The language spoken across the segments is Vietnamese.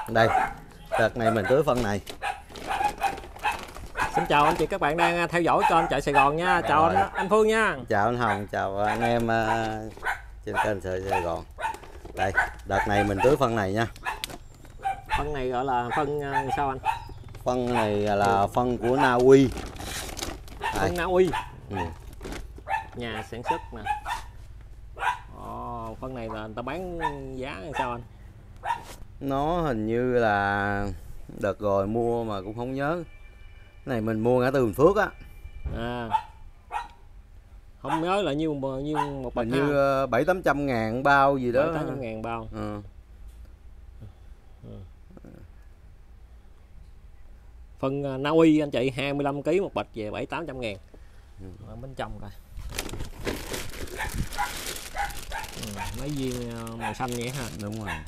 Đây, đợt này mình tưới phân này. Xin chào anh chị, các bạn đang theo dõi kênh Chợ Sài Gòn nha. Chào anh Phương nha. Chào anh Hồng, chào anh em trên kênh Chợ Sài Gòn. Đây, đợt này mình tưới phân này nha. Phân này gọi là phân sao anh? Phân này là phân của Na Uy. Phân Na Uy. Ừ. Nhà sản xuất nè. Phân này là người ta bán giá làm sao anh? Nó hình như là đợt rồi mua mà cũng không nhớ. Cái này mình mua ngã tư Bình Phước á. Không nhớ là nhiêu một bịch, hình như 700-800 ngàn bao gì đó. 700-800 ngàn bao. Phân Na Uy anh chị 25 kg một bịch về 700-800 ngàn. Ở bên trong coi. Mấy viên màu xanh vậy ha. Đúng rồi.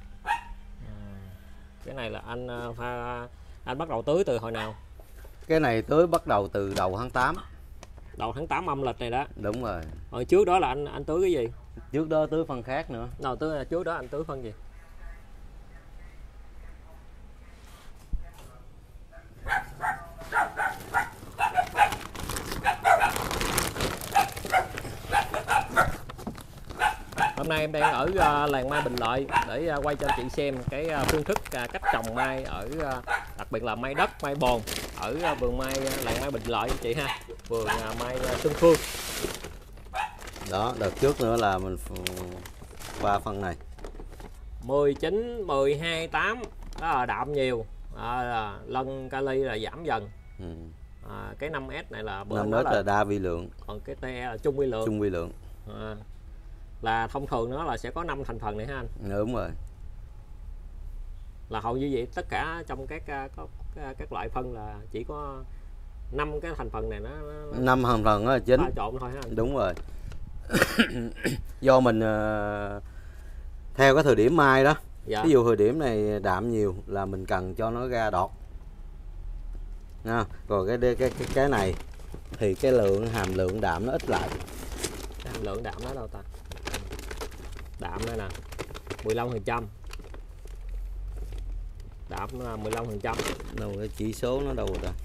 Cái này là anh bắt đầu tưới từ hồi nào? Cái này tưới bắt đầu từ đầu tháng 8. Đầu tháng 8 âm lịch này đó. Đúng rồi. Hồi trước đó là anh tưới cái gì? Trước đó tưới phân khác nữa. Trước đó anh tưới phân gì? Hôm nay em đang ở làng mai Bình Lợi để quay cho anh chị xem cái phương thức cách trồng mai ở đặc biệt là mai đất, mai bồn ở vườn mai làng mai Bình Lợi anh chị ha, vườn mai Xuân Phương. Đó, đợt trước nữa là mình qua phân này 19, 12, 8 đó là đạm nhiều, lân kali là giảm dần. Cái 5S này là 5S là đa vi lượng, còn cái TE là trung vi lượng. Trung vi lượng. Là thông thường nó là sẽ có 5 thành phần này ha anh. Đúng rồi. Là hầu như vậy, tất cả trong các loại phân là chỉ có 5 cái thành phần này nó 5 thành phần là chính. Pha trộn thôi ha anh. Đúng rồi. Do mình theo cái thời điểm mai đó. Ví dụ thời điểm này đạm nhiều là mình cần cho nó ra đọt. Rồi cái này thì cái hàm lượng đạm nó ít lại. Hàm lượng đạm nó đâu ta? Đạm đây nè 15%. Đạm nó là 15%. Đâu cái chỉ số nó đâu rồi ta?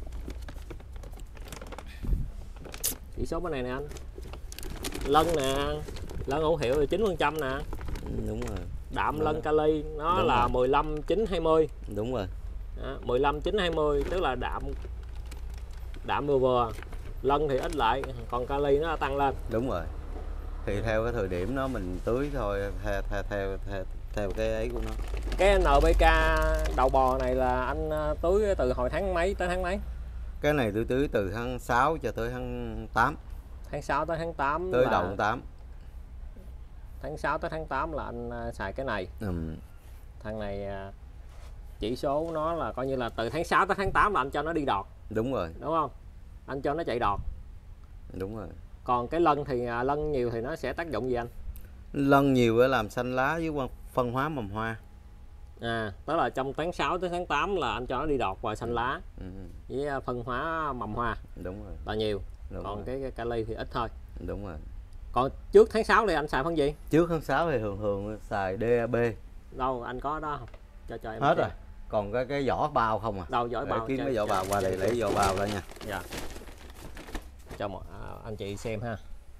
Chỉ số bên này nè anh. Lân nè, lân hữu hiệu là 9% nè. Đúng rồi. Đạm lân kali nó đúng là rồi. 15 9 20. Đúng rồi. 15 9 20 tức là đạm vừa vừa. Lân thì ít lại, còn kali nó tăng lên. Đúng rồi. Thì theo cái thời điểm đó mình tưới thôi, theo cái ấy của nó. Cái NPK đầu bò này là anh tưới từ hồi tháng mấy tới tháng mấy? Cái này tôi tưới từ tháng 6 cho tới tháng 8. Tháng 6 tới tháng 8 tới đầu tháng 8. Tháng 6 tới tháng 8 là anh xài cái này. Thằng này chỉ số nó là coi như là từ tháng 6 tới tháng 8 là anh cho nó đi đọt. Đúng rồi. Đúng không? Anh cho nó chạy đọt. Đúng rồi. Còn cái lân thì lân nhiều thì nó sẽ tác dụng gì anh? Lân nhiều để làm xanh lá với phân hóa mầm hoa. Tức là trong tháng 6 tới tháng 8 là anh cho nó đi đọt và xanh lá với phân hóa mầm hoa. Đúng rồi. Là nhiều. Đúng còn rồi. cái kali thì ít thôi. Đúng rồi. Còn trước tháng 6 thì anh xài phân gì? Trước tháng 6 thì thường xài DAB. Đâu anh có đó không? Cho em hết xem. Rồi. Còn cái vỏ bao không à? Đâu vỏ bao? Kiếm cái vỏ bao qua đây lấy vỏ bao ra nha. Dạ. Cho mọi anh chị xem ha.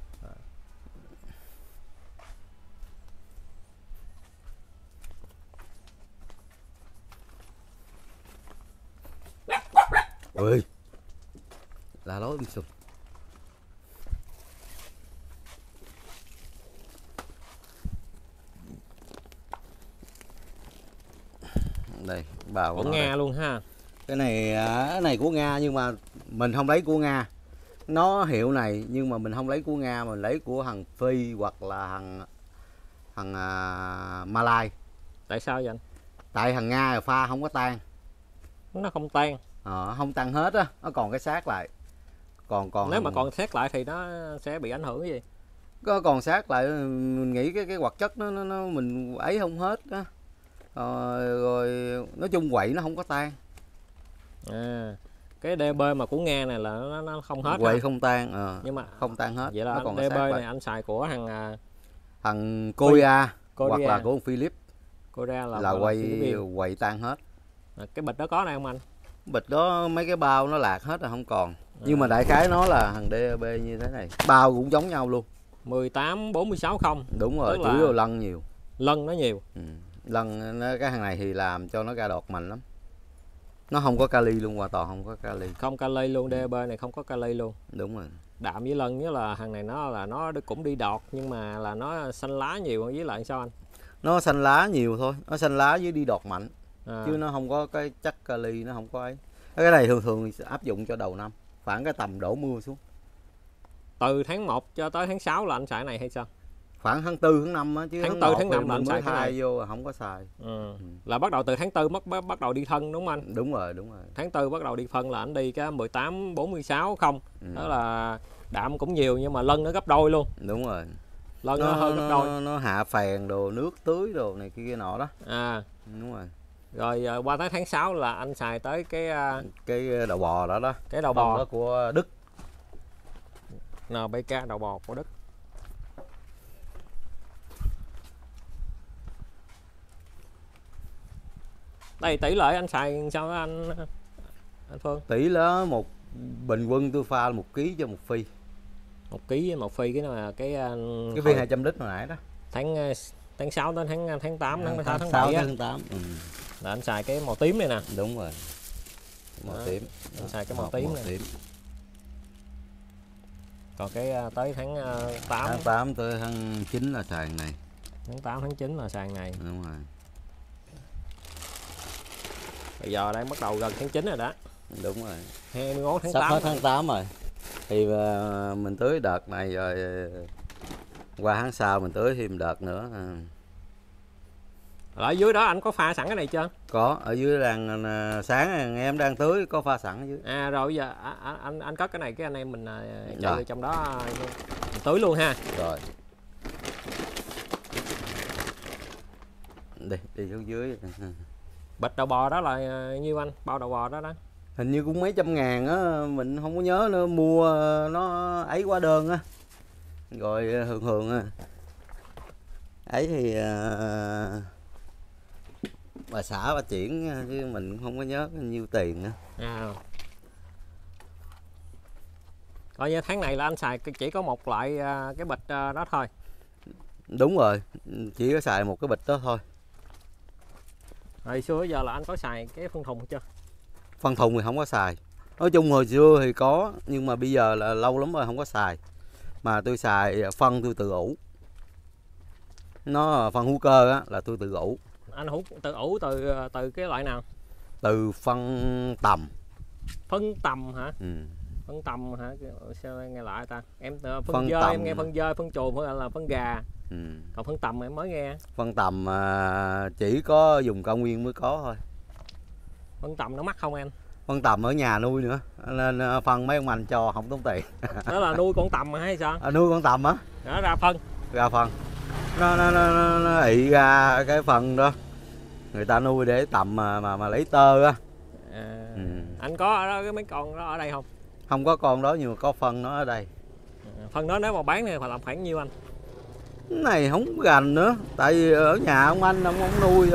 Ui. Là lối đi sụp. Đây, bao của Nga đây. Luôn ha. Cái này của Nga nhưng mà mình không lấy của Nga. Nó hiệu này nhưng mà mình không lấy của Nga, mình lấy của thằng Phi hoặc là thằng Malai. Tại sao vậy anh? Tại thằng Nga là pha không có tan. Nó không tan. Không tan hết á, nó còn cái xác lại. Còn nếu mà còn xét lại thì nó sẽ bị ảnh hưởng cái gì? Có còn xác lại mình nghĩ cái hoạt chất nó mình ấy không hết á. Rồi nói chung quậy nó không có tan. Cái DB mà của Nga này là nó không hết. Quậy không tan, nhưng mà không tan hết. Vậy là nó còn DB này anh xài của thằng Korea hoặc là của ông Philip. Korea là quậy tan hết. Cái bịch đó có đây không anh? Bịch đó mấy cái bao nó lạc hết rồi, không còn. Nhưng mà đại khái nó là thằng DAB như thế này, bao cũng giống nhau luôn. 1846 không? Đúng rồi, chủ yếu là lân nhiều. Lân nó nhiều. Lân cái hàng này thì làm cho nó ra đọt mạnh lắm. Nó không có kali luôn, hoàn toàn không có kali. Không kali luôn, DAB này không có kali luôn. Đúng rồi. Đạm với lân với là hàng này nó cũng đi đọt nhưng mà là nó xanh lá nhiều với lại sao anh? Nó xanh lá nhiều thôi, nó xanh lá với đi đọt mạnh. Chứ nó không có cái chất kali, nó không có ấy. Cái này thường thường áp dụng cho đầu năm, khoảng cái tầm đổ mưa xuống. Từ tháng 1 cho tới tháng 6 là anh xài này hay sao? Khoảng tháng 4 tháng 5 á, chứ tháng 4 tháng 5 là anh xài cái này vô không có xài. Là bắt đầu từ tháng 4 bắt đầu đi phân đúng không anh? Đúng rồi, đúng rồi. Tháng 4 bắt đầu đi phân là anh đi cái 1846 không. Đó là đạm cũng nhiều nhưng mà lân nó gấp đôi luôn. Đúng rồi. Lân nó hơn gấp đôi. Nó hạ phèn đồ, nước tưới đồ này kia nọ đó. Đúng rồi. Rồi qua tới tháng 6 là anh xài tới cái đầu bò đó. Cái đầu bò đó của Đức. NPK đầu bò của Đức. Đây tỷ lệ anh xài sao đó anh Phương? Tỷ lệ bình quân tôi pha 1 kg cho 1 phi. 1 kg với 1 phi, cái này là cái phi 200 lít hồi nãy đó. Tháng 6 đến tháng 8 tháng 6 tháng 6 7 tháng 8. Là anh xài cái màu tím này nè. Đúng rồi. Màu tím. Anh xài cái màu tím này. Còn cái tới tháng 8. Tháng 8 tới tháng 9 là sàn này. Tháng 8 tháng 9 là sàn này. Đúng rồi. Bây giờ đang bắt đầu gần tháng 9 rồi đó. Đúng rồi. 21 tháng Sắp 8. hết tháng 8 rồi. Thì mình tưới đợt này rồi qua tháng sau mình tưới thêm đợt nữa. Ở dưới đó anh có pha sẵn cái này chưa? Có, ở dưới đang sáng em đang tưới có pha sẵn ở dưới. Rồi bây giờ anh cất cái này, cái anh em mình chạy trong đó mình tưới luôn ha. Rồi. Đi xuống dưới. Bịch đầu bò đó là nhiêu anh? Bao đầu bò đó đó? Hình như cũng mấy trăm ngàn á, mình không có nhớ nữa, mua nó ấy quá đơn á. Rồi thường ấy thì bà xã bà chuyển chứ mình không có nhớ nhiêu tiền nữa. Coi như tháng này là anh xài chỉ có một loại cái bịch đó thôi. Đúng rồi, chỉ có xài một cái bịch đó thôi. Hồi xưa giờ là anh có xài cái phân thùng chưa? Phân thùng thì không có xài. Nói chung hồi xưa thì có, nhưng mà bây giờ là lâu lắm rồi không có xài. Mà tôi xài phân tôi tự ủ. Nó phân hữu cơ á là tôi tự ủ. Anh tự ủ từ cái loại nào? Từ phân tầm. Phân tầm hả? Phân tầm hả? Sao nghe lại ta? Em phân dơi tầm. Em nghe phân dơi, phân chuồng là phân gà. Còn phân tầm em mới nghe. Phân tầm chỉ có dùng cao nguyên mới có thôi. Phân tầm nó mắc không em? Phân tầm ở nhà nuôi nữa nên phân mấy ông anh cho không tốn tiền. Đó là nuôi con tầm hay sao? Nuôi con tầm á. Nó ra phân. Ra phân. Nó ị ra cái phần đó. Người ta nuôi để tầm mà lấy tơ á. Anh có ở đó cái mấy con đó ở đây không? Không có con đó nhưng mà có phân nó ở đây. Phân đó nếu mà bán thì phải làm khoảng nhiêu anh? Cái này không gành nữa, tại vì ở nhà ông anh ông nuôi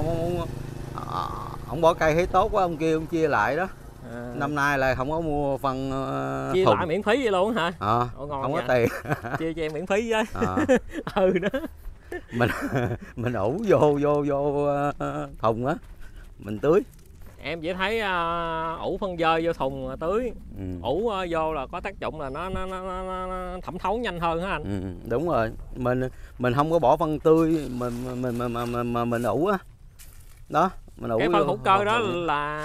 ông bỏ cây thấy tốt quá, ông kia ông chia lại đó. Năm nay là không có mua phân chia thùng. Lại miễn phí vậy luôn hả? Không có tiền. Chia cho em miễn phí với. Đó. Mình ủ vô thùng á, mình tưới. Em chỉ thấy ủ phân dơi vô thùng tưới. Ủ vô là có tác dụng là nó thẩm thấu nhanh hơn hả anh? Đúng rồi, mình không có bỏ phân tươi, mình ủ á. Đó, mình ủ. Cái phân hữu cơ đó là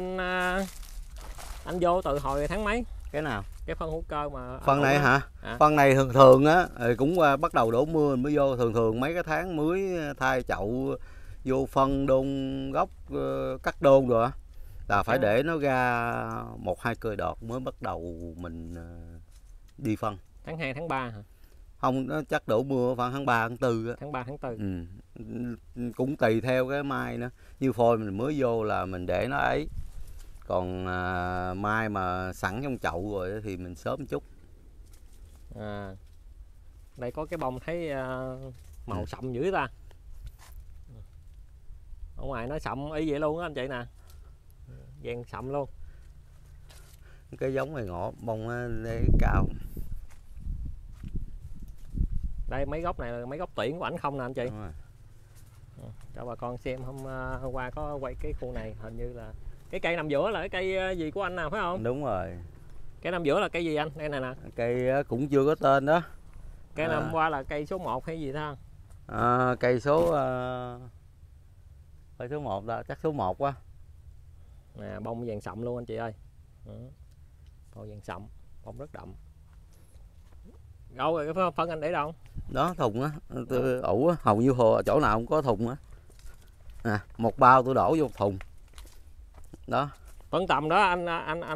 anh vô từ hồi tháng mấy? Cái nào? Cái phân hữu cơ mà phân này hả? Phân này thường á cũng bắt đầu đổ mưa mới vô, thường mấy cái tháng mới thay chậu vô phân đôn gốc, cắt đôn rồi á, là phải để nó ra 1-2 cơi đọt mới bắt đầu mình đi phân. Tháng 2 tháng 3 hả? Không, nó chắc đổ mưa khoảng tháng 3 tháng 4 á. Tháng 3 tháng 4. Cũng tùy theo cái mai nữa. Như phôi mình mới vô là mình để nó ấy. Còn mai mà sẵn trong chậu rồi thì mình sớm chút. Đây có cái bông thấy màu sậm dữ ta. ở ngoài nó sậm ý vậy luôn á anh chị nè, vàng sậm luôn. Cái giống này ngộ bông để cao. Đây mấy gốc này là mấy gốc tuyển của ảnh không nè anh chị. Đúng rồi. Cho bà con xem hôm qua có quay cái khu này, hình như là cái cây nằm giữa là cái cây gì của anh nào phải không? Đúng rồi. Cái nằm giữa là cây gì anh? Đây nè nè. Cây cũng chưa có tên đó. Cái năm qua là cây số 1 hay gì đó? Cây số cây số 1 đó, chắc số 1 quá. Nè, bông vàng sậm luôn anh chị ơi. Bông vàng sậm, bông rất đậm. Đâu rồi cái phân anh để đâu? Đó thùng á, ủ á, hầu như chỗ nào cũng có thùng á. Nè, một bao tôi đổ vô thùng. Đó. Phân tầm đó anh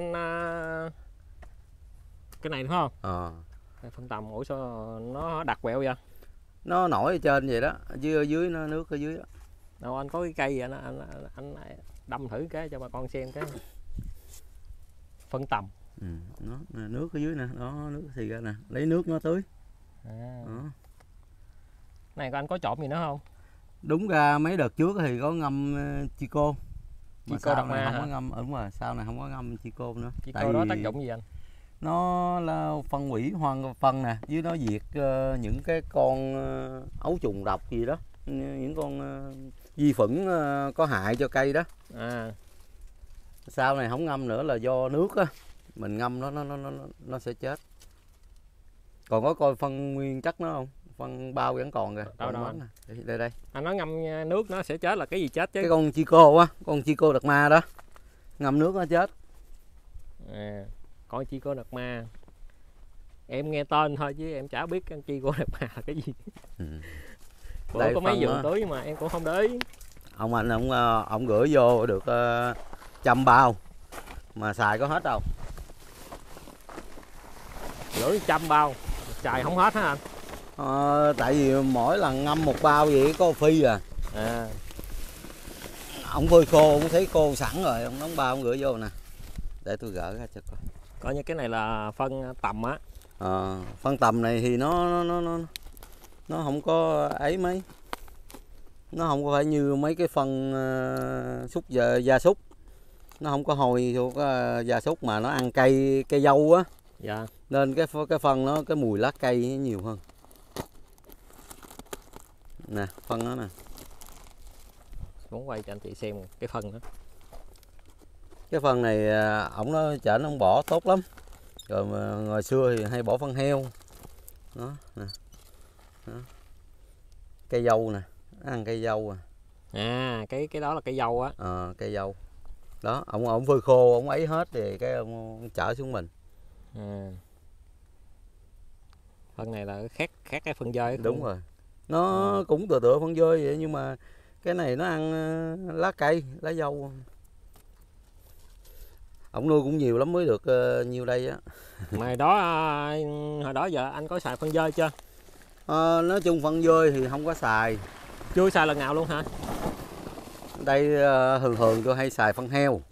cái này đúng không? Phân tầm ủa sao nó đặc quẹo vậy? Nó nổi ở trên vậy đó, dưới dưới nó nước ở dưới đó. Đâu anh có cái cây vậy anh đâm thử cái cho bà con xem cái phân tầm. Nó nước ở dưới nè, đó nước thì ra nè, lấy nước nó tưới. Này anh có trộn gì nữa không? Đúng ra mấy đợt trước thì có ngâm Chico. Chico Độc Ma không có ngâm, đúng rồi, sau này không có ngâm Chico nữa. Chico đó tác dụng gì anh? Nó là phân hủy hoang phân nè, với nó diệt những cái con ấu trùng độc gì đó, những con vi khuẩn có hại cho cây đó. Sau này không ngâm nữa là do nước á, mình ngâm nó sẽ chết. Còn có coi phân nguyên chất nó không? Phân bao vẫn còn kìa. Đâu. Đây. Anh nói ngâm nước nó sẽ chết là cái gì chết chứ? Cái con Chico á, con Chico Độc Ma đó. Ngâm nước nó chết. Con Chico Độc Ma. Em nghe tên thôi chứ em chả biết con Chico Độc Ma là cái gì. Bữa có mấy vườn tưới mà em cũng không để ý. Ông anh ông gửi vô được 100 bao mà xài có hết đâu. Gửi 100 bao xài không hết hả anh? Tại vì mỗi lần ngâm một bao vậy có phi ông phơi khô, ông thấy khô sẵn rồi, ông đóng bao ông gửi vô nè. Để tôi gỡ ra cho coi. Coi như cái này là phân tầm á. Phân tầm này thì nó không có ấy mấy. Nó không có phải như mấy cái phân gia súc. Nó không có hồi thuộc gia súc mà nó ăn cây dâu á. Dạ. Nên cái phân nó cái mùi lá cây nhiều hơn. Nè, phân đó nè. Muốn quay cho anh chị xem cái phân đó. Cái phân này ổng nó chở ông bỏ tốt lắm. Rồi mà hồi xưa thì hay bỏ phân heo. Đó nè. Đó. Cây dâu nè, ăn cây dâu Cái đó là cây dâu á. Cây dâu. Đó, ổng phơi khô, ổng ấy hết thì cái ông chở xuống mình. Phân này là khác cái phân dơi. Đúng rồi. Nó cũng tựa phân dơi vậy nhưng mà cái này nó ăn lá cây, lá dâu. Ổng nuôi cũng nhiều lắm mới được nhiêu đây á. Mà hồi đó giờ anh có xài phân dơi chưa? Nói chung phân dơi thì không có xài. Chưa xài lần nào luôn hả? Đây thường tôi hay xài phân heo.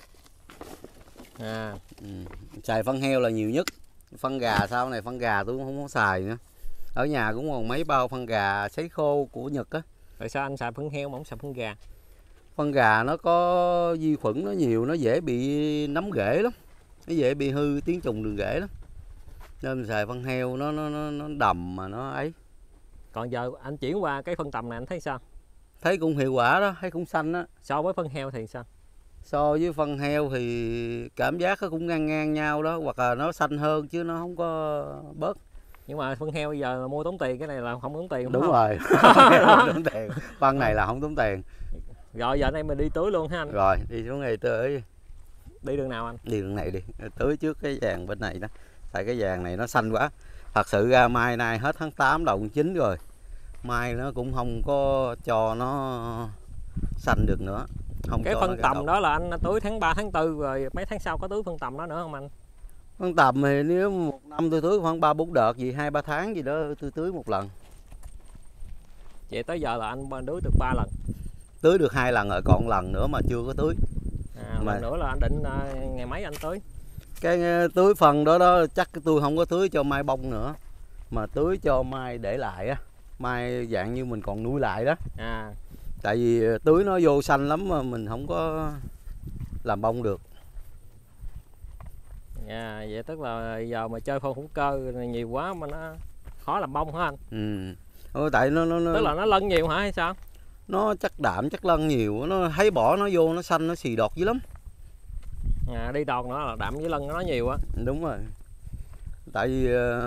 Xài phân heo là nhiều nhất. Phân gà sau này phân gà tôi cũng không có xài nữa. Ở nhà cũng còn mấy bao phân gà sấy khô của Nhật á. Tại sao anh xài phân heo mà không xài phân gà? Phân gà nó có vi khuẩn nó nhiều, nó dễ bị nấm rễ lắm. Nó dễ bị hư tiến trùng đường rễ lắm. Nên xài phân heo nó đầm mà nó ấy. Còn giờ anh chuyển qua cái phân tầm này anh thấy sao? Thấy cũng hiệu quả đó, thấy cũng xanh á. So với phân heo thì sao? So với phân heo thì cảm giác nó cũng ngang nhau đó, hoặc là nó xanh hơn chứ nó không có bớt. Nhưng mà phân heo bây giờ mua tốn tiền, cái này là không tốn tiền. Đúng rồi. Không tốn tiền. Phân này là không tốn tiền. Rồi giờ đây mình đi tưới luôn ha anh. Rồi đi xuống này tưới. Đi đường nào anh? Đi đường này đi, tưới trước cái vàng bên này đó. Tại cái vàng này nó xanh quá. Thật sự ra mai nay hết tháng 8 đầu tháng 9 rồi. Mai nó cũng không có cho nó xanh được nữa. Không cái phân tầm đó là anh tưới tháng 3 tháng 4 rồi mấy tháng sau có tưới phân tầm đó nữa không anh? Phân tầm thì nếu một năm tôi tưới khoảng 3-4 đợt gì 2-3 tháng gì đó tôi tưới một lần. Vậy tới giờ là anh tưới được 3 lần. Tưới được 2 lần rồi, còn lần nữa mà chưa có tưới. Lần nữa là anh định ngày mấy anh tưới? Cái tưới phần đó chắc tôi không có tưới cho mai bông nữa, mà tưới cho mai để lại á, mai dạng như mình còn nuôi lại đó. Tại vì tưới nó vô xanh lắm mà mình không có làm bông được. Dạ, vậy tức là giờ mà chơi phân hữu cơ nhiều quá mà nó khó làm bông hả anh? Tại nó tức là nó lân nhiều hả hay sao? Nó chắc đạm chắc lân nhiều, nó thấy bỏ nó vô nó xanh nó xì đọt dữ lắm. Đi đòn nó là đạm với lân nó nhiều á. Đúng rồi. Tại vì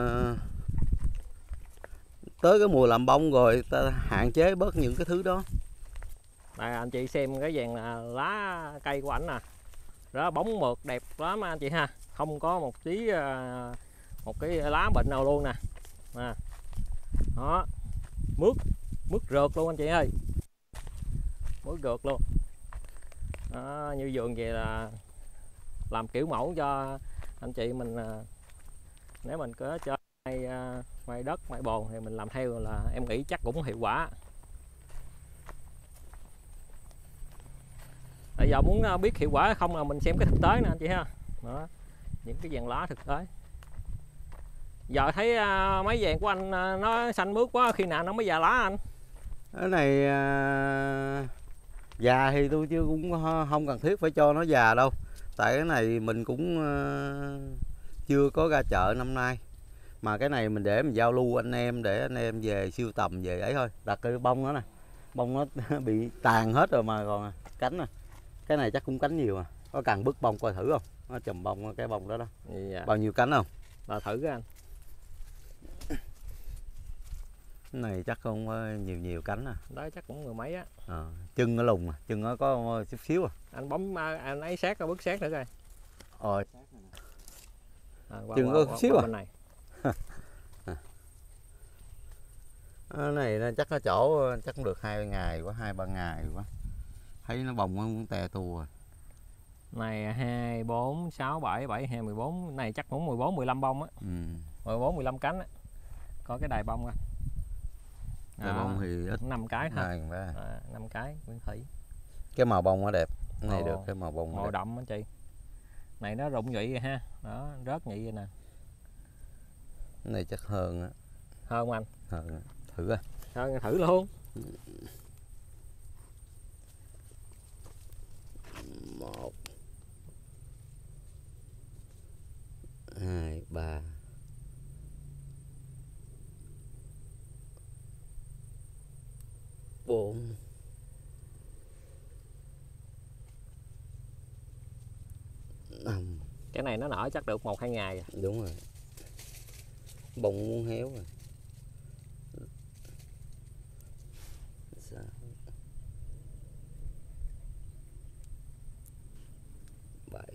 tới cái mùa làm bông rồi ta hạn chế bớt những cái thứ đó. Đây anh chị xem cái dàn lá cây của ảnh nè, đó bóng mượt đẹp lắm anh chị ha, không có một tí một cái lá bệnh nào luôn nè. Đó, mướt rượt luôn anh chị ơi, mướt rượt luôn đó, như vườn vậy là làm kiểu mẫu cho anh chị mình. Nếu mình có chơi mai đất mai bồn thì mình làm theo là em nghĩ chắc cũng hiệu quả. Bây giờ muốn biết hiệu quả hay không là mình xem cái thực tế nè anh chị ha. Đó, những cái dàn lá thực tế. Giờ thấy mấy dàn của anh nó xanh mướt quá, khi nào nó mới già lá anh? Cái này già thì tôi chứ cũng không cần thiết phải cho nó già đâu. Tại cái này mình cũng chưa có ra chợ năm nay. Mà cái này mình để mình giao lưu anh em, để anh em về sưu tầm về ấy thôi. Đặt cái bông đó nè, bông nó bị tàn hết rồi mà còn cánh nè. Cái này chắc cũng cánh nhiều à. Có cần bứt bông coi thử không? Nó chùm bông cái bông đó đó. Dạ. Bao nhiêu cánh không? Là thử cái anh. Cái này chắc không nhiều cánh à. Đó chắc cũng mười mấy á. Chân nó lùng à, chân nó có chút xíu à. Anh bấm anh ấy sát bứt sát nữa coi. Chân có chút xíu à. Bên này. Cái này chắc nó chỗ chắc cũng được 2 ngày quá, 2-3 ngày quá. Thấy nó bông nó cũng tè tua rồi. Này 2, 4, 6, 7, 7, 2, 14. Này chắc cũng 14, 15 bông á. 14, 15 cánh á. Có cái đài bông á. Đài bông thì ít. 5 cái thôi. 5 cái nguyên thủy. Cái màu bông nó đẹp. Cái này được cái màu bông màu đậm anh chị. Này nó rụng nhụy rồi ha. Đó, rớt nhụy vậy nè. Cái này chắc hơn á. Hơn không anh? Hơn. Thử coi. Hơn thử luôn. 1 2 3 4 5. Cái này nó nở chắc được 1-2 ngày rồi. Đúng rồi. Bông muốn héo rồi. 6 7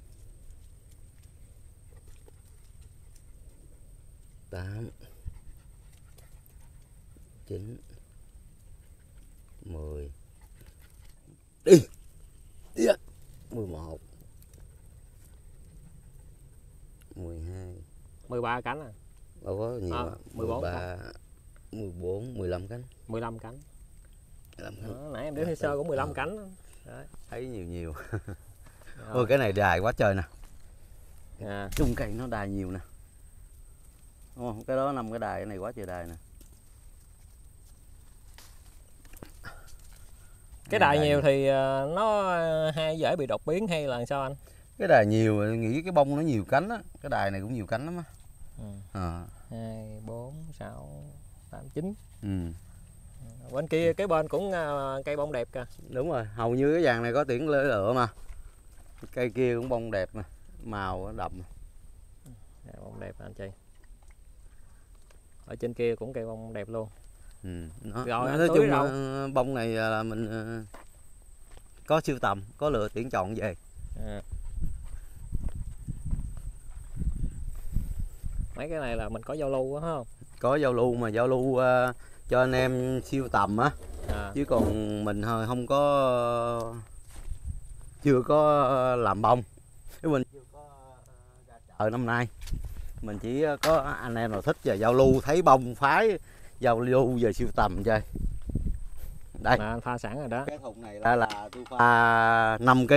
8 9 10 đi 11 12 13 cánh à. đâu có nhiều 14 15 cánh. 15 cánh. 15 cánh. Đó, nãy em đếm sơ cũng 15 cánh. Đấy. Thấy nhiều. Ôi cái này đài quá trời nè. Chung cây nó đài nhiều nè. Đúng không? Cái đó 5 cái đài, cái này quá trời đài nè. Cái đài nhiều thì nó hay dễ bị đột biến hay là sao anh? Cái đài nhiều, nghĩ cái bông nó nhiều cánh á. Cái đài này cũng nhiều cánh lắm á. 2, 4, 6, 8, 9. Bên kia cái bên cũng cây bông đẹp kìa. Đúng rồi, hầu như cái vàng này có tiễn lựa mà. Cây kia cũng bông đẹp nè, màu đậm. Bông đẹp anh chị. Ở trên kia cũng cây bông đẹp luôn. Rồi nói chung bông này là mình có sưu tầm, có lựa tuyển chọn về. Mấy cái này là mình có giao lưu á không? Có giao lưu mà giao lưu cho anh em sưu tầm á. Chứ còn mình không có chưa có làm bông. Mình chưa có ra chợ năm nay. Mình chỉ có anh em nào thích và giao lưu thấy bông phái giao lưu về sưu tầm chơi. Đây. Anh pha sẵn rồi đó. Cái thùng này là tôi pha 5 kg.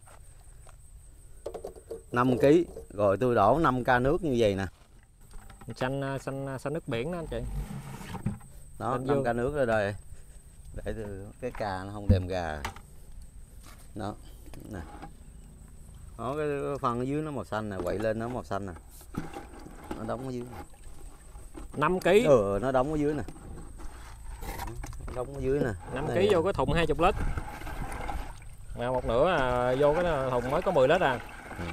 5 kg rồi tôi đổ 5 ca nước như vậy nè. Xanh nước biển đó anh chị. Đó, 5 ca nước rồi. để cái ca nó không đem gà. Đó nè, đó cái phân ở dưới nó màu xanh nè, quậy lên nó màu xanh nè, nó đóng ở dưới 5 kg. nó đóng ở dưới nè, đóng ở dưới nè, 5 kg vô cái thùng 20 lít, mà một nửa vô cái thùng mới có 10 lít à. Ừ.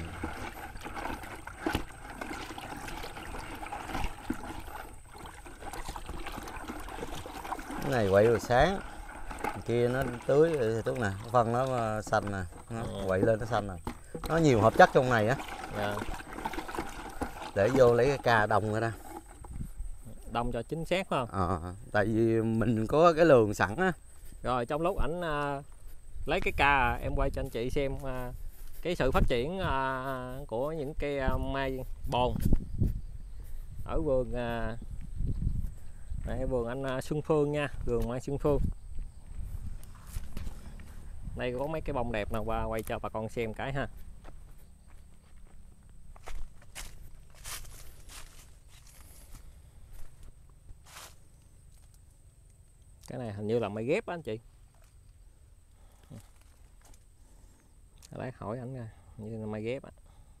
Cái này quậy rồi sáng, kia nó tưới thì tốt nè, phân nó xanh nè, nó quậy lên nó xanh nè, nó nhiều hợp chất trong này á. Dạ. Để vô lấy cái ca đồng rồi đó, Đông cho chính xác phải không? Tại vì mình có cái lường sẵn á. Rồi trong lúc ảnh lấy cái ca, em quay cho anh chị xem cái sự phát triển của những cây mai bồn ở vườn này, vườn anh Xuân Phương nha, vườn mai Xuân Phương. Đây có mấy cái bông đẹp nào, qua quay cho bà con xem cái ha. Cái này hình như là mai ghép á anh chị. Lấy hỏi ảnh ra, như là mai ghép á.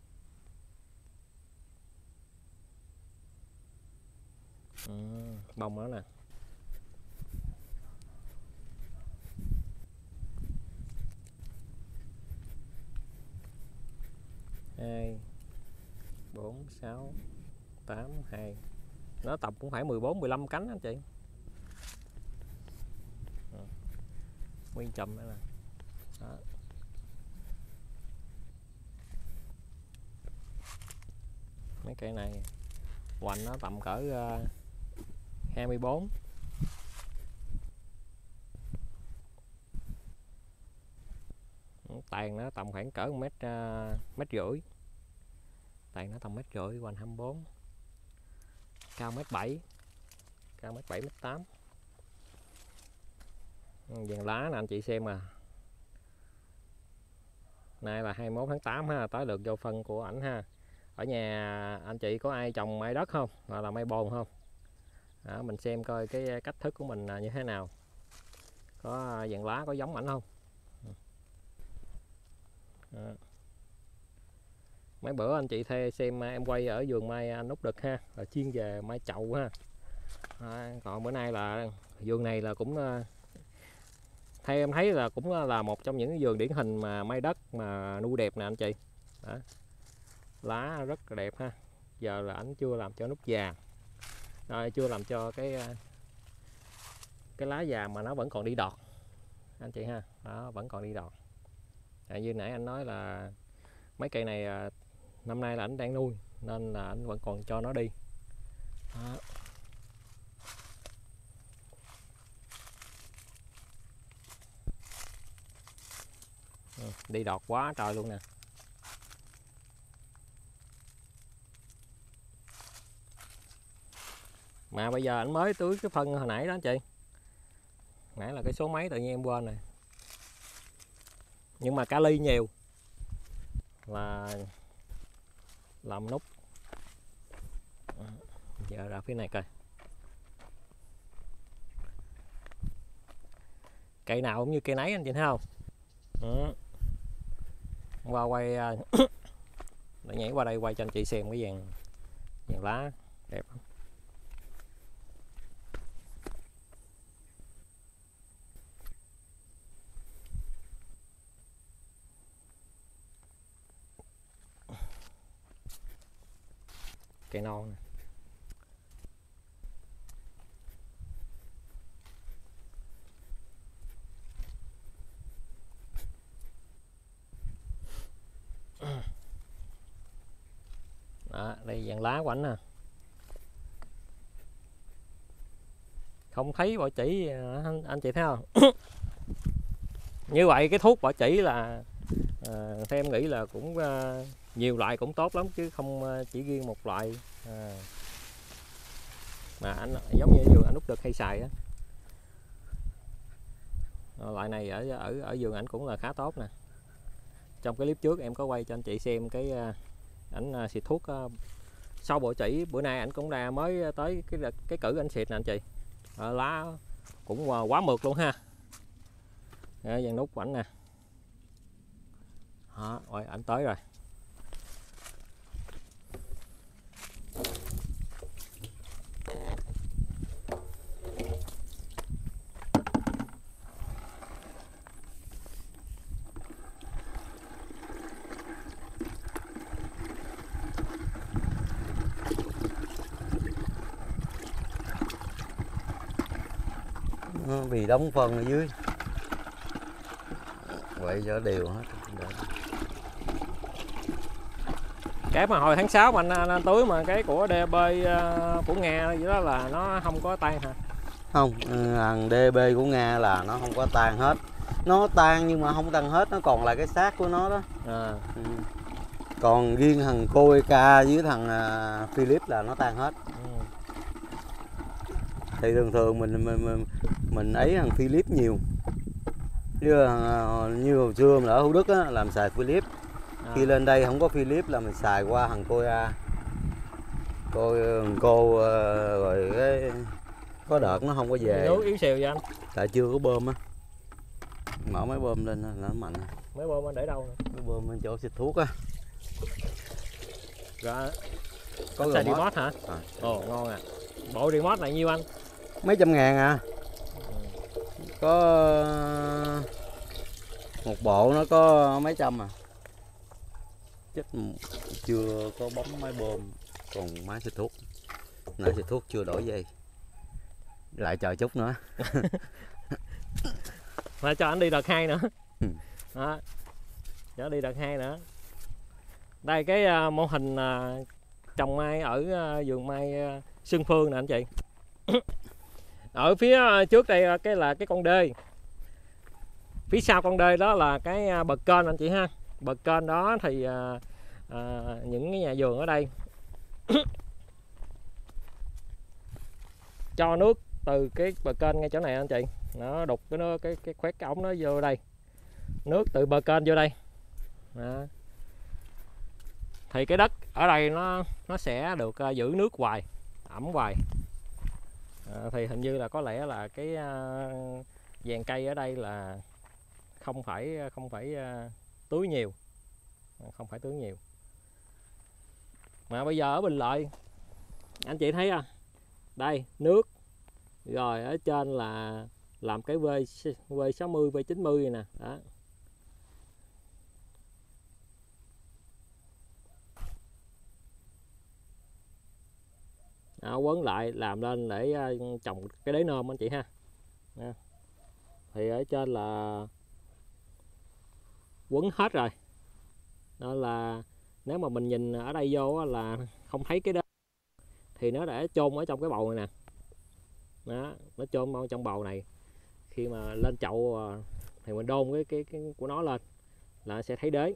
Bông đó nè. Hai, 4, 6, 8, 2. Nó tầm cũng phải 14, 15 cánh anh chị. Nguyên chùm đó nè. Đó. Mấy cây này hoành nó tầm cỡ 24. Tàn nó tầm khoảng cỡ mét rưỡi. Tàn nó tầm mét rưỡi, hoành 24. Cao mét 7. Cao mét 7, mét 8. Vàng lá nè anh chị xem à. Nay là 21 tháng 8 ha, tới lượt vô phân của ảnh ha. Ở nhà anh chị có ai trồng mai đất không, hoặc là mai bồn không? Đó, mình xem coi cái cách thức của mình như thế nào. Có vàng lá có giống ảnh không? Đó. Mấy bữa anh chị thuê xem em quay ở vườn mai anh Út Đực ha, là chuyên về mai chậu ha. Còn bữa nay là vườn này là cũng theo em thấy là cũng là một trong những vườn điển hình mà mai đất mà nuôi đẹp nè anh chị. Đó. Lá rất là đẹp ha. Giờ là ảnh chưa làm cho nút già, rồi chưa làm cho cái lá già mà nó vẫn còn đi đọt anh chị ha. Đó, vẫn còn đi đọt. Như nãy anh nói là mấy cây này năm nay là anh đang nuôi nên là anh vẫn còn cho nó đi. Đó. Đi đọt quá trời luôn nè. Mà bây giờ anh mới tưới cái phân hồi nãy đó anh chị. Nãy là cái số mấy tự nhiên em quên rồi. Nhưng mà kali nhiều là làm nút. Giờ ra phía này coi. Cây nào cũng như cây nấy anh chị thấy không? Qua quay để nhảy qua đây quay cho anh chị xem cái vàng lá đẹp không? Cây non nè. Đó, đây vàng lá của ảnh nè. Không thấy bỏ chỉ anh chị thấy không? Như vậy cái thuốc bỏ chỉ là theo em nghĩ là cũng nhiều loại cũng tốt lắm chứ không chỉ riêng một loại. Mà anh giống như vườn anh Út Đực hay xài á. Loại này ở vườn ảnh cũng là khá tốt nè. Trong cái clip trước em có quay cho anh chị xem cái ảnh xịt thuốc sau bộ chỉ. Bữa nay ảnh cũng mới tới cái cử anh xịt nè anh chị. Lá cũng quá mượt luôn ha. Dàn nút của ảnh nè. Đó, rồi ảnh tới rồi. Vì đóng phân ở dưới vậy cho đều hết. Cái mà hồi tháng 6 mà anh tưới mà cái của DB của Nga vậy đó là nó không có tan hả? Không, thằng DB của Nga là nó không có tan hết. Nó tan nhưng mà không tan hết, nó còn lại cái xác của nó đó. Còn riêng thằng Koeka với thằng Philip là nó tan hết. Thì thường thường mình ấy thằng Philip nhiều. Như hồi xưa mình ở Thủ Đức á, làm xài Philip. Khi lên đây không có Philip là mình xài qua thằng Koea. Cô rồi cái có đợt nó không có về. Nước yếu xìu vậy anh? Tại chưa có bơm á. Mở máy bơm lên là nó mạnh. Máy bơm anh để đâu nè? Máy bơm bên chỗ xịt thuốc á. Rồi. Có xài remote hả? Ồ ngon à. Bộ remote này nhiêu anh? Mấy trăm ngàn à. Có một bộ nó có mấy trăm à. Chắc chưa có bấm máy bơm, còn máy xịt thuốc. Nãy xịt thuốc chưa đổi dây. Lại chờ chút nữa. Phải cho anh đi đợt 2 nữa. Đó. Cho đi đợt 2 nữa. Đây cái mô hình trồng mai ở vườn mai Xuân Phương nè anh chị. Ở phía trước đây cái là cái con đê. Phía sau con đê đó là cái bờ kênh anh chị ha. Bờ kênh đó thì những cái nhà vườn ở đây cho nước từ cái bờ kênh ngay chỗ này anh chị. Nó đục cái khoét cái ống nó vô đây. Nước từ bờ kênh vô đây. Đó. Thì cái đất ở đây nó sẽ được giữ nước hoài, ẩm hoài. Thì hình như là có lẽ là cái dàn cây ở đây là không phải tưới nhiều, không phải tưới nhiều. Mà bây giờ ở Bình Lợi anh chị thấy à, đây nước rồi ở trên là làm cái V60 V90 nè đó. Quấn lại làm lên để trồng cái đế nôm anh chị ha. Thì ở trên là quấn hết rồi. Đó là nếu mà mình nhìn ở đây vô là không thấy cái đó thì nó đã chôn ở trong cái bầu này nè. Đó, nó chôn vào trong bầu này. Khi mà lên chậu thì mình đôn cái của nó lên là sẽ thấy đế.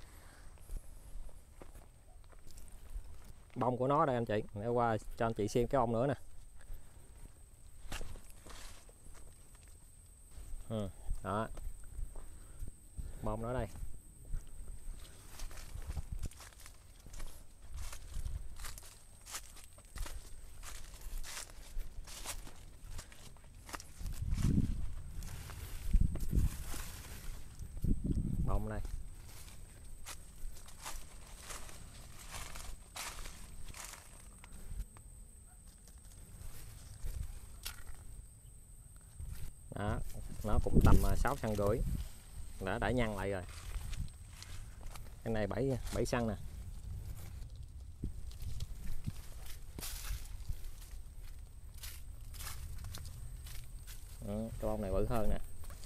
Bông của nó đây anh chị, để qua cho anh chị xem cái bông nữa nè. Đó. Bông nó đây. Bông đây. Đó, nó cũng tầm 6 cm rưỡi. Đã nhăn lại rồi. Cái này 7 cm nè. Cái bông này bự hơn nè.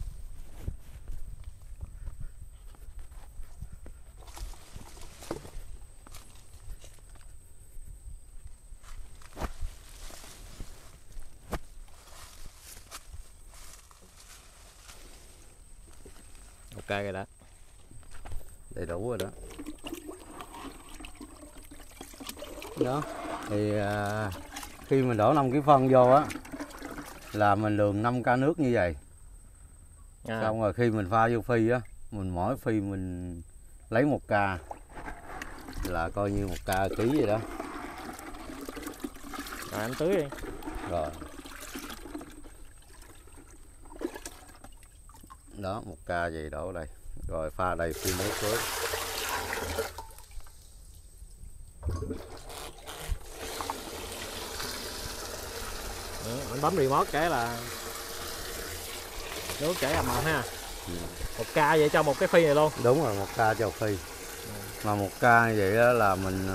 Ok rồi đó. Đầy đủ rồi đó. Đó. Thì khi mình đổ 5 kg phân vô á là mình lường 5 ca nước như vậy. Xong rồi khi mình pha vô phi á, mình mỗi phi mình lấy 1 ca là coi như 1 ca ký vậy đó. Rồi anh tưới đi. Rồi. Đó, 1 ca vậy đổ đây. Rồi pha đầy phi nước suối. Anh bấm remote cái là nước chảy ầm ầm ha. 1 ca vậy cho một cái phi này luôn. Đúng rồi, 1 ca cho phi. Mà 1 ca như vậy đó là mình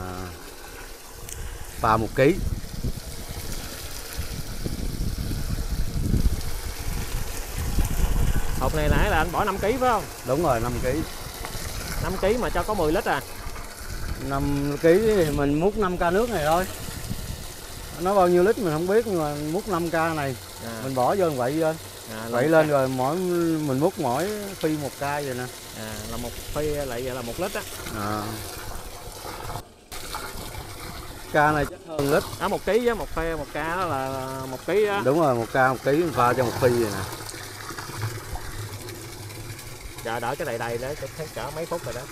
pha 1 ký. Hộp này nãy là anh bỏ 5 kg phải không? Đúng rồi, 5 ký. 5 kg mà cho có 10 lít à? 5 ký thì mình múc 5 ca nước này thôi. Nó bao nhiêu lít mình không biết, nhưng mà múc 5 ca này mình bỏ vô quậy lên. Quậy lên rồi mình múc mỗi phi 1 ca vậy nè. Là 1 phi lại vậy là 1 lít á. Ca này chắc hơn lít. 1 kg với 1 phi 1 ca đó là 1 kg đó. Đúng rồi, 1 ca 1 ký mình pha cho 1 phi vậy nè. Dạ đợi cái đầy đấy chắc cỡ mấy phút rồi đó.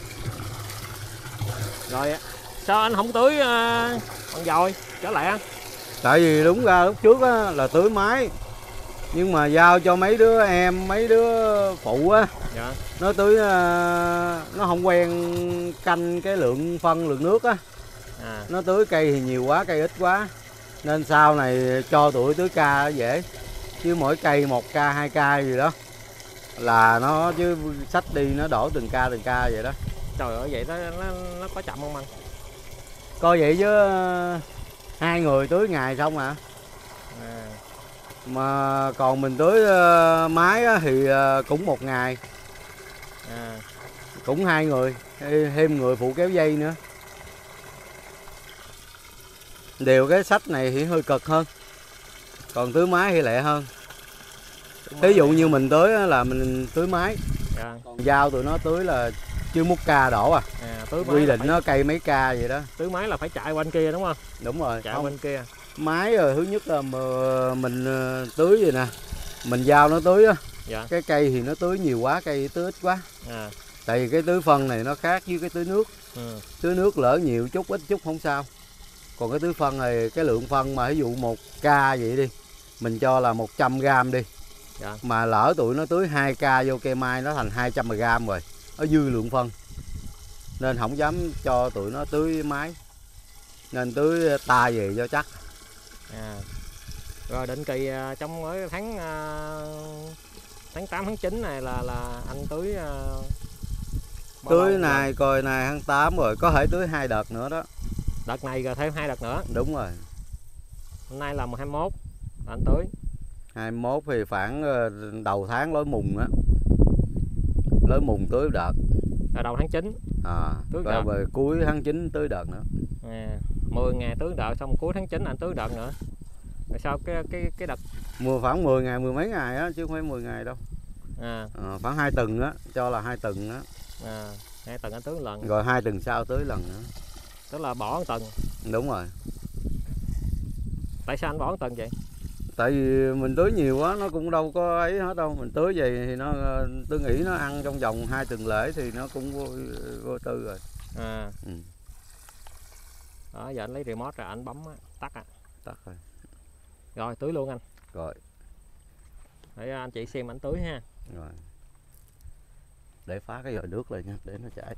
Rồi sao anh không tưới bằng dòi trở lại anh? Tại vì đúng ra lúc trước á, là tưới máy, nhưng mà giao cho mấy đứa em, mấy đứa phụ á, dạ. nó tưới nó không quen canh cái lượng phân lượng nước á. Nó tưới cây thì nhiều quá, cây ít quá, nên sau này cho tụi tưới ca dễ, chứ mỗi cây 1 ca 2 ca gì đó là nó, chứ xách đi nó đổ từng ca vậy đó. Trời ơi, vậy nó có chậm không anh? Coi vậy chứ 2 người tưới ngày xong à. Mà còn mình tưới máy thì cũng 1 ngày. Cũng 2 người, thêm người phụ kéo dây nữa. Điều cái sách này thì hơi cực hơn, còn tưới máy thì lẹ hơn. Ví dụ như mình tưới là mình tưới máy, còn giao tụi nó tưới là chưa múc ca đổ à. Tưới quy định phải... nó cây mấy ca vậy đó. Tưới máy là phải chạy qua bên kia đúng không? Đúng rồi, chạy bên kia. Máy rồi thứ nhất là mình tưới vậy nè, mình giao nó tưới á. Cái cây thì nó tưới nhiều quá, cây tưới ít quá. Tại vì cái tưới phân này nó khác với cái tưới nước. Tưới nước lỡ nhiều chút ít chút không sao, còn cái tưới phân này, cái lượng phân mà ví dụ 1 ca vậy đi, mình cho là 100g đi. Mà lỡ tụi nó tưới 2 ca vô cây mai nó thành 200g rồi, nó dư lượng phân, nên không dám cho tụi nó tưới máy, nên tưới ta về cho chắc. Rồi định kỳ trong cái tháng 8 tháng 9 này là anh tưới tưới này coi này tháng 8 rồi, có thể tưới 2 đợt nữa đó. Đợt này rồi thêm 2 đợt nữa. Đúng rồi. Hôm nay là 21 anh tưới. 21 thì khoảng đầu tháng lối mùng á. Lối mùng tưới đợt. Là đầu tháng 9. Tưới đợt. Rồi cuối tháng 9 tưới đợt nữa. 10 ngày tưới đợt, xong cuối tháng 9 anh tưới đợt nữa. Rồi sau cái đợt khoảng 10 ngày, 10 mấy ngày á, chứ không phải 10 ngày đâu. Khoảng 2 tuần á, cho là 2 tuần á. 2 tuần anh tưới lần. Rồi 2 tuần sau tưới lần nữa. Tức là bỏ 1 tuần. Đúng rồi. Tại sao anh bỏ 1 tuần vậy? Tại vì mình tưới nhiều quá nó cũng đâu có ấy hết đâu. Mình tưới vậy thì nó, tôi nghĩ nó ăn trong vòng 2 tuần lễ thì nó cũng vô tư rồi. Đó, giờ anh lấy remote rồi anh bấm tắt à. Tắt rồi. Rồi tưới luôn anh. Rồi. Để anh chị xem anh tưới ha. Rồi. Để phá cái vòi nước lại nha, để nó chảy.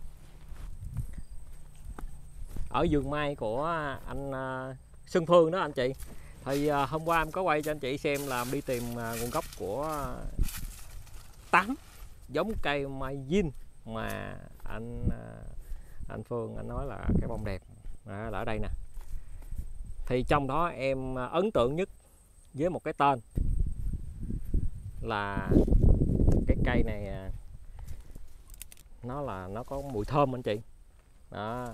Ở vườn mai của anh Xuân Phương đó anh chị, thì hôm qua em có quay cho anh chị xem là đi tìm nguồn gốc của 8 giống cây mai zin mà anh Phương anh nói là cái bông đẹp là ở đây nè. Thì trong đó em ấn tượng nhất với một cái tên là cái cây này nó có mùi thơm anh chị. Đó.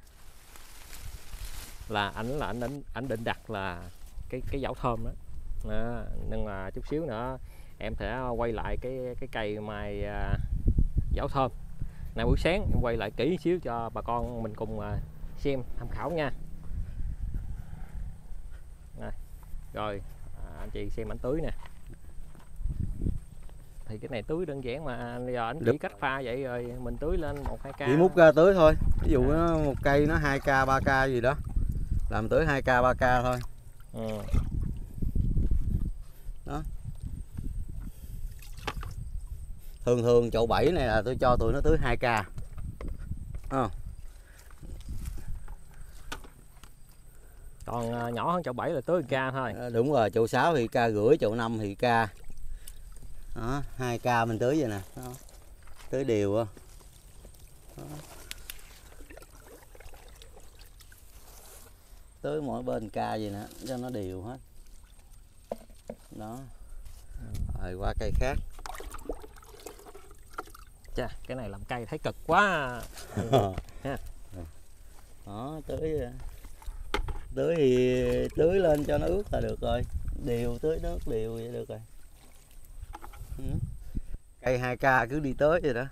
Là anh định đặt là cái dảo thơm đó. Đó. Nhưng mà chút xíu nữa em sẽ quay lại cái cây mai dảo thơm này, buổi sáng em quay lại kỹ xíu cho bà con mình cùng xem tham khảo nha. Rồi anh chị xem anh tưới nè, thì cái này tưới đơn giản mà giờ anh chỉ cách pha vậy rồi mình tưới lên 1-2 ca, chỉ múc ra tưới thôi. Ví dụ nó một cây nó 2 ca 3 ca gì đó, làm tưới 2 ca 3 ca thôi. Đó. Thường thường chậu 7 này là tôi cho tụi nó tới 2k. Còn nhỏ hơn chậu 7 là tới 1k thôi. Đúng rồi, chậu 6 thì k rưỡi, chậu 5 thì k. Đó, 2k mình tưới vậy nè. Đó. Tưới đều á. Tưới mỗi bên k vậy nè, cho nó đều hết. Đó. Rồi qua cây khác. Chà, cái này làm cây thấy cực quá. Ha. Đó, tưới thì tưới lên cho nó ướt là được rồi. Đều, tưới nước đều vậy được rồi. Cây 2k cứ đi tới vậy đó.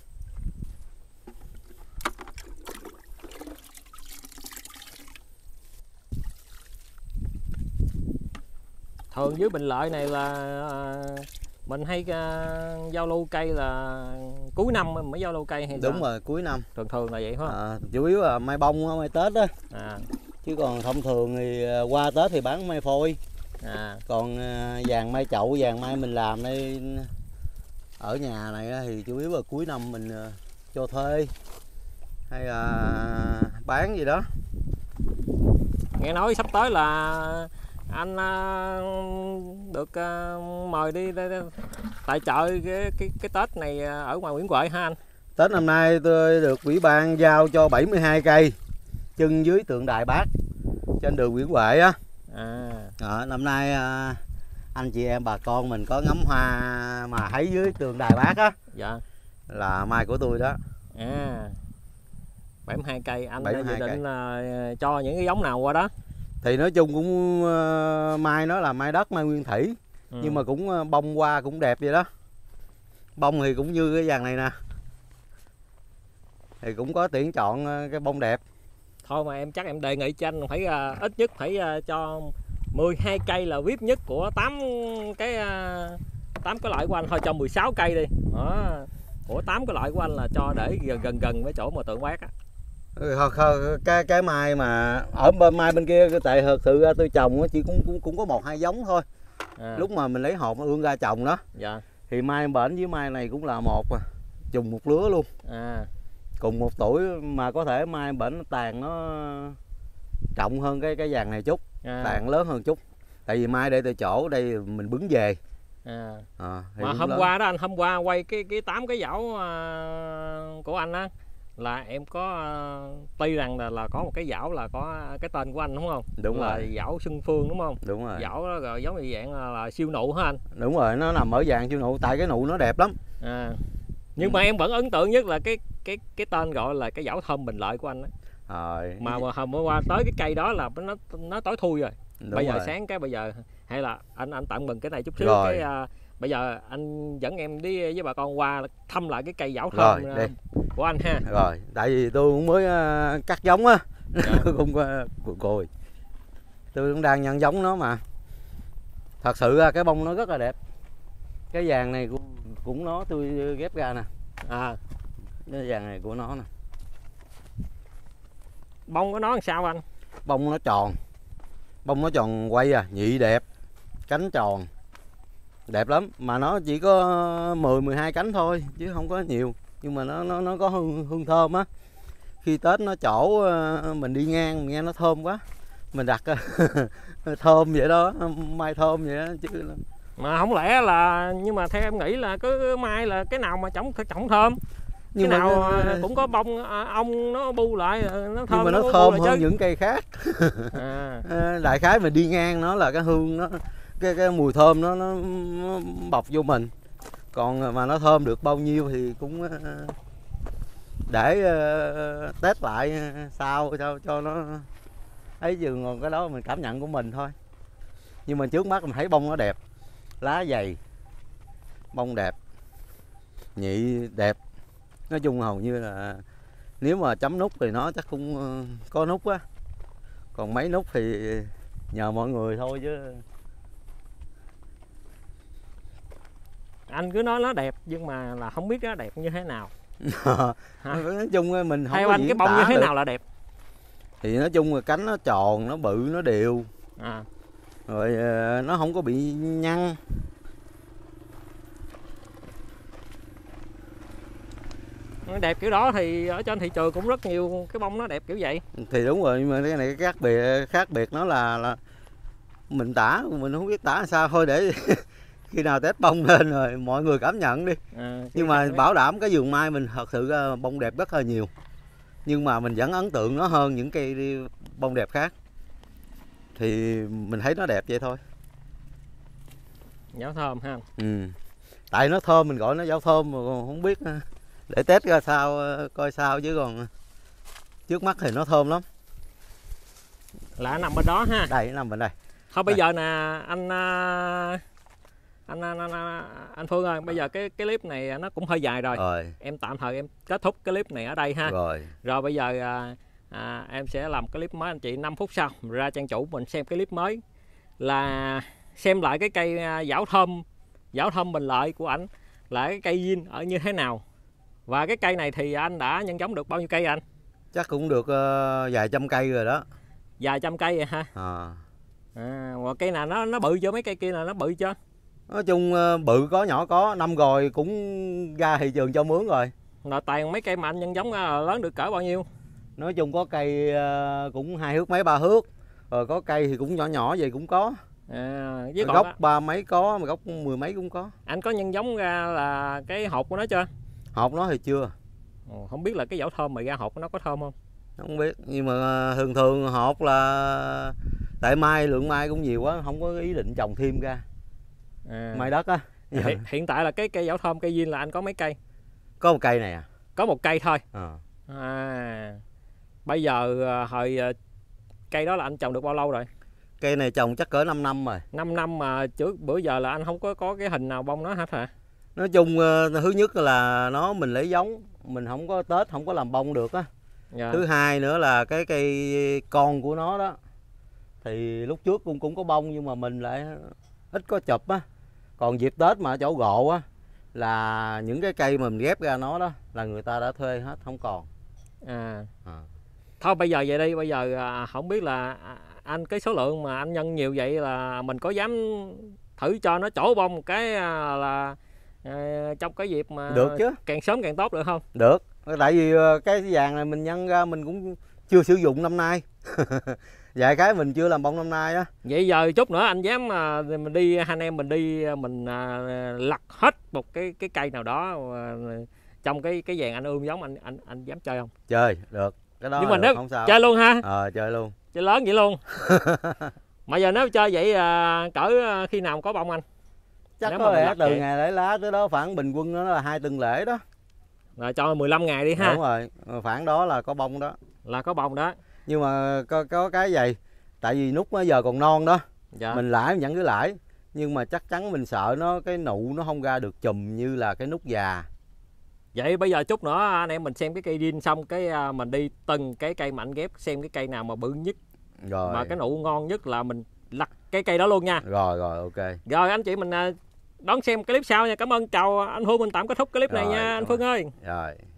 Thường dưới Bình Lợi này là mình hay giao lưu cây là cuối năm mới giao lưu cây hay Đúng sao? rồi, cuối năm. Thường là vậy phải không? Chủ yếu là mai bông, mai Tết đó. Chứ còn thông thường thì qua Tết thì bán mai phôi. Còn vàng mai chậu, vàng mai mình làm đây ở nhà này thì chủ yếu là cuối năm mình cho thuê hay là bán gì đó. Nghe nói sắp tới là anh được mời đi tại chợ cái Tết này ở ngoài Nguyễn Huệ ha anh? Tết năm nay tôi được ủy ban giao cho 72 cây chân dưới tượng đài Bác trên đường Nguyễn Huệ á. Năm nay anh chị em bà con mình có ngắm hoa mà thấy dưới tượng đài Bác á. Dạ. Là mai của tôi đó. 72 cây anh 72 dự định là cho những cái giống nào qua đó? Thì nói chung cũng mai nó là mai đất, mai nguyên thủy. Nhưng mà cũng bông hoa cũng đẹp vậy đó. Bông thì cũng như cái dàn này nè. Thì cũng có tuyển chọn cái bông đẹp. Thôi mà chắc em đề nghị cho anh phải ít nhất phải cho 12 cây là VIP nhất của 8 cái loại của anh, thôi cho 16 cây đi. Đó. Của 8 cái loại của anh là cho để gần với chỗ mà tượng Bác á. Cái mai mà ở bên mai bên kia, tại thật sự ra tôi trồng chỉ cũng có 1-2 giống thôi. Lúc mà mình lấy hộp nó ương ra trồng đó. Dạ. Thì mai bển với mai này cũng là trùng một lứa luôn. Cùng một tuổi mà có thể mai bển tàn nó trọng hơn cái vàng này chút, tàn lớn hơn chút. Tại vì mai để tại chỗ đây mình bứng về. Mà hôm qua đó anh, hôm qua quay cái 8 cái dảo của anh á, là em có tuy rằng là có một cái dảo là có cái tên của anh đúng không? Đúng là rồi. Dảo Xuân Phương đúng không? Đúng rồi. Dảo đó rồi giống như dạng là siêu nụ hả anh? Đúng rồi, nó nằm ở dạng siêu nụ, tại cái nụ nó đẹp lắm. Nhưng mà em vẫn ấn tượng nhất là cái tên gọi là cái Dảo Thơm Bình Lợi của anh á. Mà hôm qua tới cái cây đó là nó tối thui rồi. Bây giờ sáng bây giờ hay là anh tặng mừng cái này chút xíu cái bây giờ anh dẫn em đi với bà con qua thăm lại cái cây Dảo Thơm của anh ha. Rồi, tại vì tôi cũng mới cắt giống á. Cũng cùi. Tôi cũng đang nhân giống nó mà. Thật sự ra cái bông nó rất là đẹp. Cái vàng này cũng nó tôi ghép ra nè. Cái vàng này của nó nè. Bông của nó làm sao anh? Bông nó tròn. Bông nó tròn quay nhị đẹp. Cánh tròn. Đẹp lắm, mà nó chỉ có 10-12 cánh thôi chứ không có nhiều. Nhưng mà nó có hương thơm á. Khi Tết nó trổ mình đi ngang mình nghe nó thơm quá. Mình đặt thơm vậy đó, mai thơm vậy đó chứ. Mà không lẽ là, nhưng mà theo em nghĩ là cứ mai là cái nào mà trồng thơm. Nhưng cái nào cũng có bông ong nó bu lại nó thơm. Nhưng mà nó thơm hơn những cây khác. Đại khái mình đi ngang nó là cái hương nó cái mùi thơm nó bọc vô mình. Còn mà nó thơm được bao nhiêu thì cũng để test lại sau cho nó ấy, chứ còn cái đó mình cảm nhận của mình thôi. Nhưng mà trước mắt mình thấy bông nó đẹp, lá dày, bông đẹp, nhị đẹp. Nói chung hầu như là nếu mà chấm nút thì nó chắc cũng có nút á. Còn mấy nút thì nhờ mọi người thôi chứ. Anh cứ nói nó đẹp nhưng mà là không biết nó đẹp như thế nào. Nói chung mình không theo có anh cái bông như thế nào là đẹp? Thì nói chung là cánh nó tròn, nó bự, nó đều. Rồi nó không có bị nhăn. nó đẹp kiểu đó thì ở trên thị trường cũng rất nhiều cái bông nó đẹp kiểu vậy. Thì đúng rồi, nhưng mà cái này cái khác biệt nó là mình tả, mình không biết tả làm sao, thôi để khi nào test bông lên rồi mọi người cảm nhận đi. Nhưng mà bảo đảm cái vườn mai mình thật sự bông đẹp rất là nhiều, nhưng mà mình vẫn ấn tượng nó hơn những cây bông đẹp khác, thì mình thấy nó đẹp vậy thôi. Giáo thơm ha. Tại nó thơm mình gọi nó giáo thơm mà còn không biết, để test ra sao coi sao, chứ còn trước mắt thì nó thơm lắm. Là nằm bên đó ha. Đây, nó nằm bên đây. Thôi bây giờ nè anh Phương ơi, bây giờ cái clip này nó cũng hơi dài rồi. Em tạm thời em kết thúc cái clip này ở đây ha. Rồi bây giờ em sẽ làm cái clip mới anh chị 5 phút sau ra trang chủ mình xem cái clip mới, là xem lại cái cây giảo thơm Bình Lợi của ảnh là cái cây zin ở như thế nào. Và cái cây này thì anh đã nhân giống được bao nhiêu cây anh? Chắc cũng được vài trăm cây rồi đó. Vài trăm cây vậy ha. Và cây nào nó bự chưa, mấy cây kia là nó bự chưa? Nói chung bự có nhỏ có, năm rồi cũng ra thị trường cho mướn rồi. Là toàn mấy cây mà anh nhân giống lớn được cỡ bao nhiêu? Nói chung có cây cũng 2 thước mấy 3 thước, rồi có cây thì cũng nhỏ nhỏ vậy cũng có. Với gốc 3 mấy có, mà gốc 10 mấy cũng có. Anh có nhân giống ra là cái hộp của nó chưa? Hộp nó thì chưa. Không biết là cái giảo thơm mà ra hộp nó có thơm không? Không biết, nhưng mà thường hộp là tại lượng mai cũng nhiều quá, không có ý định trồng thêm ra. Mai đất á. Hiện tại là cái cây giảo thơm cây zin là anh có mấy cây? Có một cây này à. Có một cây thôi. Bây giờ hồi cây đó là anh trồng được bao lâu rồi? Cây này trồng chắc cỡ 5 năm rồi. 5 năm mà trước bữa giờ là anh không có cái hình nào bông nó hết hả? Nói chung thứ nhất là mình lấy giống, mình không có tết, không có làm bông được á. Thứ hai nữa là cái cây con của nó đó, thì lúc trước cũng có bông nhưng mà mình lại ít có chụp á. Còn dịp Tết mà ở chỗ gộ á là những cái cây mà mình ghép ra nó đó là người ta đã thuê hết, không còn. Thôi bây giờ vậy đi, bây giờ không biết là anh cái số lượng mà anh nhân nhiều vậy là mình có dám thử cho nó trổ bông một cái là trong cái dịp mà được chứ, càng sớm càng tốt được không? Được, tại vì cái vàng này mình nhân ra mình cũng chưa sử dụng năm nay. Vài cái mình chưa làm bông năm nay á. Vậy giờ chút nữa anh dám mình đi, hai anh em mình đi mình lặt hết một cái cây nào đó trong cái vàng anh ươm giống, anh dám chơi không? Chơi được, cái đó nhưng mà nếu không sao. Chơi luôn ha. Chơi luôn, chơi lớn vậy luôn. Mà giờ nếu chơi vậy cỡ khi nào có bông anh? Chắc có lẽ từ ngày lấy lá tới đó khoảng bình quân nó là 2 tuần lễ đó. Rồi cho 15 ngày đi ha. Đúng rồi, khoảng đó là có bông đó. Là có bông đó. Nhưng mà có cái gì, tại vì nút giờ còn non đó. Mình lãi vẫn cứ lãi, nhưng mà chắc chắn mình sợ cái nụ nó không ra được chùm như là cái nút già. Vậy bây giờ chút nữa anh em mình xem cái cây zin xong cái mình đi từng cái cây mà anh ghép xem cái cây nào mà bự nhất rồi, mà cái nụ ngon nhất là mình lặt cái cây đó luôn nha. Rồi ok. Rồi anh chị mình đón xem clip sau nha. Cảm ơn, chào anh Phương, mình tạm kết thúc clip này nha anh Phương ơi. Rồi.